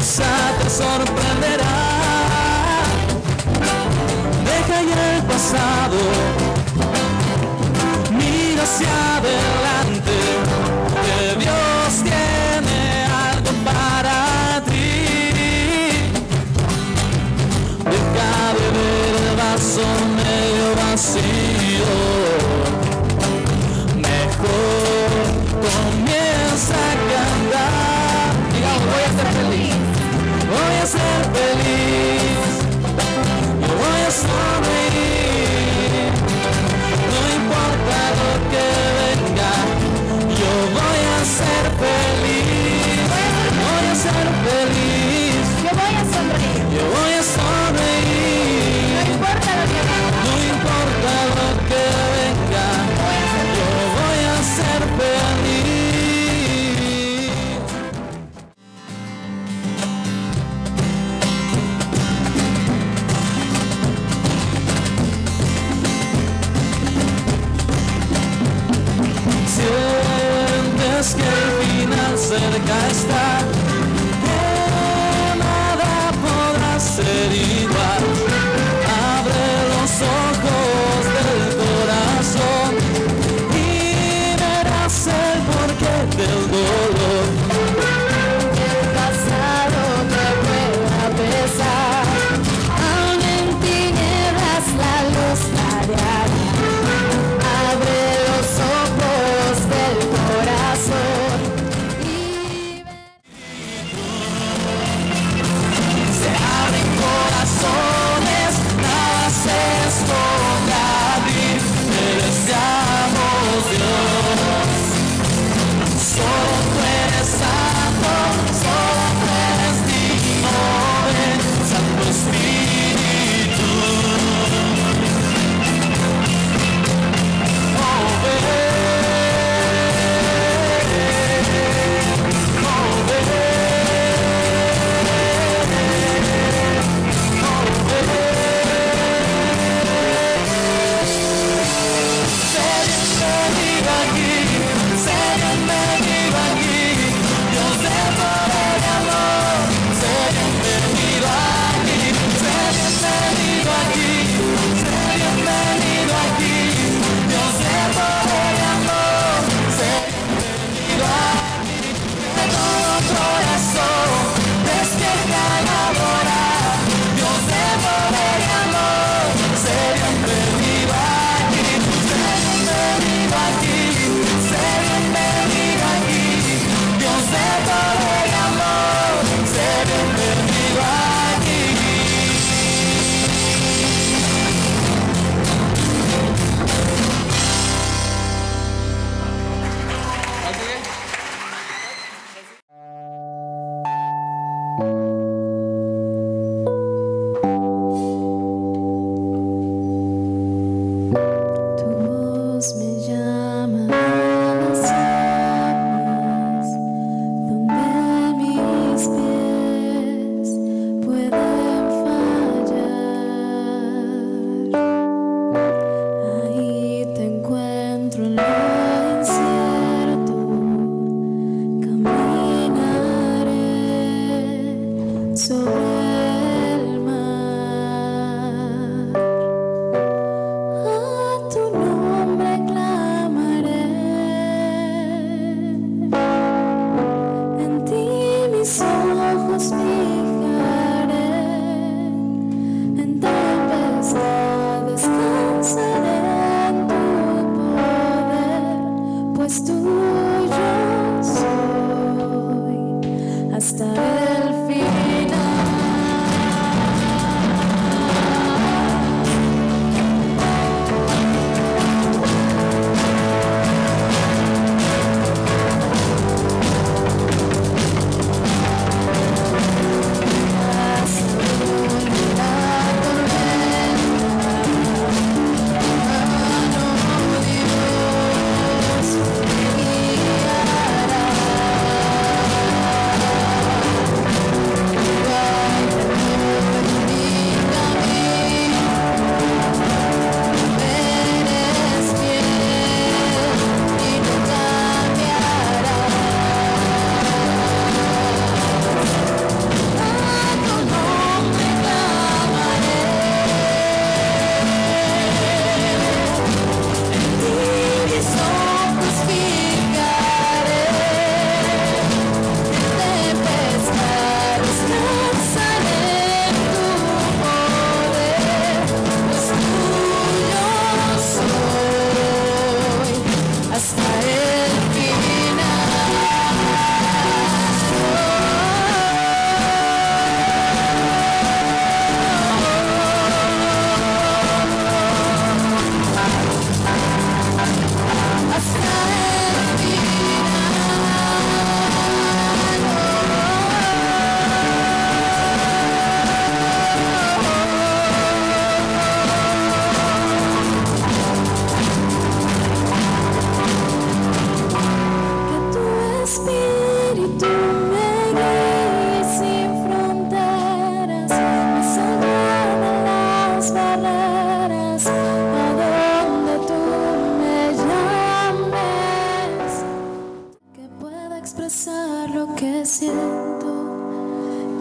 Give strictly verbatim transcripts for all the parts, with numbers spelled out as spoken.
promesa te sorprenderá. Deja ya el pasado, mira hacia adelante, que Dios tiene algo para ti. Deja de ver el vaso medio vacío, mejor comienza a cantar. Digamos, voy a ser feliz, voy a ser feliz, yo voy a sonreír, no importa lo que venga, yo voy a ser feliz, voy a ser feliz, Yo voy a sonreír. yo voy a sonreír, No importa lo que venga. no importa lo que venga, yo voy a ser feliz. Sientes que el final cerca está, que nada podrá ser igual. Abre los ojos del corazón y verás el porqué del dolor. El pasado te pueda pesar, aún en tinieblas la luz hará. Abre los ojos del corazón y Se abren corazones, nada se esconde a ti, te deseamos Dios. Solo tú eres santo, solo tú eres digno, ven, Santo Espíritu. Oh, ven, oh, ven, oh, ven. Sé bienvenido aquí, sé bienvenido aquí, Dios de poder y amor. Sé bienvenido aquí, sé bienvenido aquí, sé bienvenido aquí, Dios de poder y amor. Sé bienvenido aquí, de todo corazón, despierta y adora, Dios de poder y amor. Sé bienvenido aquí, sé bienvenido aquí, sé bienvenido aquí, Dios de poder y amor. Sé bienvenido aquí. tu voz me llama a las aguas, donde mis pies pueden fallar. Ahí te encuentro en lo incierto, caminaré sobre el mar. A tu nombre clamaré, en ti mis ojos fijaré, en tempestad descansaré en tu poder, pues tuyo soy hasta el final. Dios me guiará.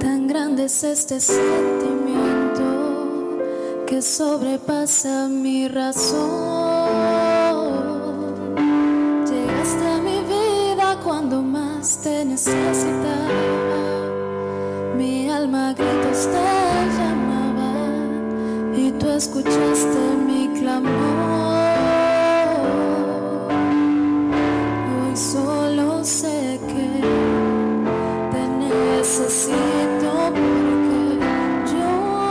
Tan grande es este sentimiento que sobrepasa mi razón. Llegaste a mi vida cuando más te necesitaba. Mi alma a gritos te llamaba y tú escuchaste mi clamor. Hoy solo sé que te necesito porque yo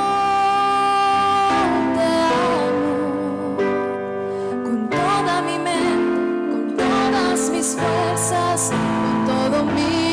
te amo con toda mi mente, con todas mis fuerzas, con todo mi